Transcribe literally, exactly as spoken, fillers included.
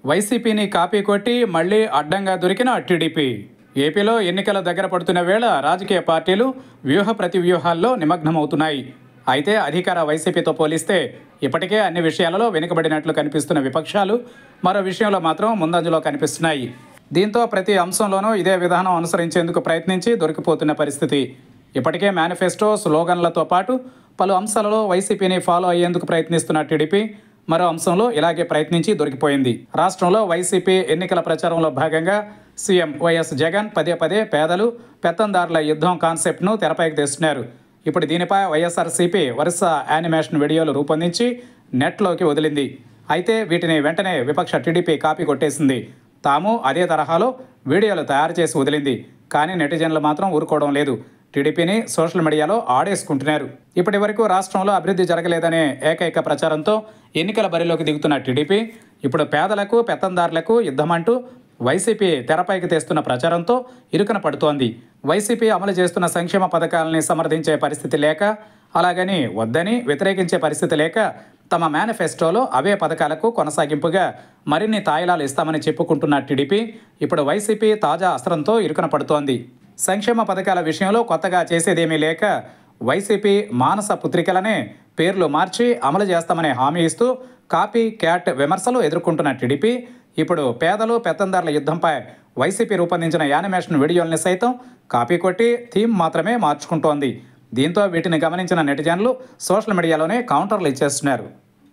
వైసీపీని కాపీ కొట్టి మళ్లీ అడ్డంగా దొరికిన టీడీపీ. ఏపీలో ఎన్నికల దగ్గర పడుతున్న వేళ రాజకీయ పార్టీలు వ్యూహ ప్రతివ్యూహాల్లో నిమగ్నమవుతున్నాయి. అయితే అధికార వైసీపీతో పోలిస్తే ఇప్పటికే అన్ని విషయాలలో వెనుకబడినట్లు కనిపిస్తున్న విపక్షాలు మరో విషయంలో మాత్రం ముందంజలో కనిపిస్తున్నాయి. దీంతో ప్రతి అంశంలోనూ ఇదే విధానం అనుసరించేందుకు ప్రయత్నించి దొరికిపోతున్న పరిస్థితి. ఇప్పటికే మేనిఫెస్టో స్లోగన్లతో పాటు పలు అంశాలలో వైసీపీని ఫాలో అయ్యేందుకు ప్రయత్నిస్తున్న టీడీపీ మరో అంశంలో ఇలాగే ప్రయత్నించి దొరికిపోయింది. రాష్ట్రంలో వైసీపీ ఎన్నికల ప్రచారంలో భాగంగా సీఎం వైఎస్ జగన్ పదే పదే పేదలు పెత్తందారుల యుద్ధం కాన్సెప్ట్ను తెరపైకి తెస్తున్నారు. ఇప్పుడు దీనిపై వైఎస్ఆర్సీపీ వరుస యానిమేషన్ వీడియోలు రూపొందించి నెట్లోకి వదిలింది. అయితే వీటిని వెంటనే విపక్ష టీడీపీ కాపీ కొట్టేసింది. తాము అదే తరహాలో వీడియోలు తయారు చేసి వదిలింది. కానీ నెటిజన్లు మాత్రం ఊరుకోవడం లేదు. టీడీపీని సోషల్ మీడియాలో ఆడేసుకుంటున్నారు. ఇప్పటి వరకు రాష్ట్రంలో అభివృద్ధి జరగలేదనే ఏకైక ప్రచారంతో ఎన్నికల బరిలోకి దిగుతున్న టీడీపీ ఇప్పుడు పేదలకు పెత్తందారులకు యుద్ధమంటూ వైసీపీ తెరపైకి తెస్తున్న ప్రచారంతో ఇరుకున పడుతోంది. వైసీపీ అమలు చేస్తున్న సంక్షేమ పథకాలని సమర్థించే పరిస్థితి లేక, అలాగని వద్దని వ్యతిరేకించే పరిస్థితి లేక తమ మేనిఫెస్టోలో అవే పథకాలకు కొనసాగింపుగా మరిన్ని తాయిలాలు ఇస్తామని చెప్పుకుంటున్న టీడీపీ ఇప్పుడు వైసీపీ తాజా అస్త్రంతో ఇరుకున పడుతోంది. సంక్షేమ పథకాల విషయంలో కొత్తగా చేసేదేమీ లేక వైసీపీ మానస పుత్రికలనే పేర్లు మార్చి అమలు చేస్తామని హామీ ఇస్తూ కాపీ క్యాట్ విమర్శలు ఎదుర్కొంటున్న టీడీపీ ఇప్పుడు పేదలు పెత్తందారుల యుద్ధంపై వైసీపీ రూపొందించిన యానిమేషన్ వీడియోల్ని సైతం కాపీ కొట్టి థీమ్ మాత్రమే మార్చుకుంటోంది. దీంతో వీటిని గమనించిన నెటిజన్లు సోషల్ మీడియాలోనే కౌంటర్లు ఇచ్చేస్తున్నారు.